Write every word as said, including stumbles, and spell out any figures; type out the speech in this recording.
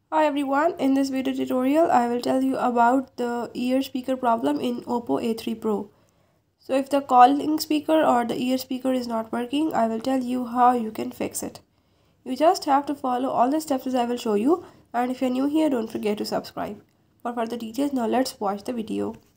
Hi everyone, in this video tutorial I will tell you about the ear speaker problem in Oppo A three Pro. So if the calling speaker or the ear speaker is not working, I will tell you how you can fix it. You just have to follow all the steps as I will show you, and if you're new here, don't forget to subscribe. For further details, now let's watch the video.